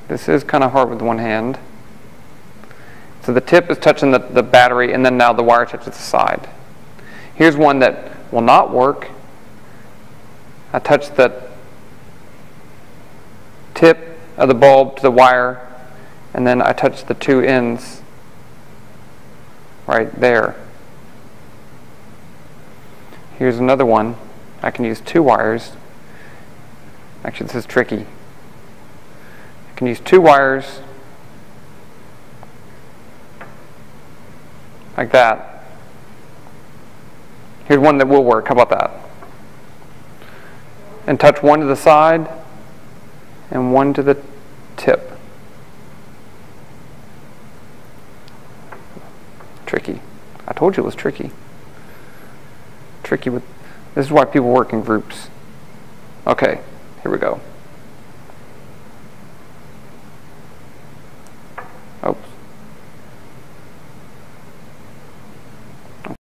This is kind of hard with one hand. So the tip is touching the battery, and then now the wire touches the side. Here's one that will not work. I touch the tip of the bulb to the wire, and then I touch the two ends right there. Here's another one. I can use two wires. Actually, this is tricky. I can use two wires like that. Here's one that will work. How about that? And touch one to the side and one to the tip. Tricky. I told you it was tricky. Tricky with, this is why people work in groups. Okay, here we go.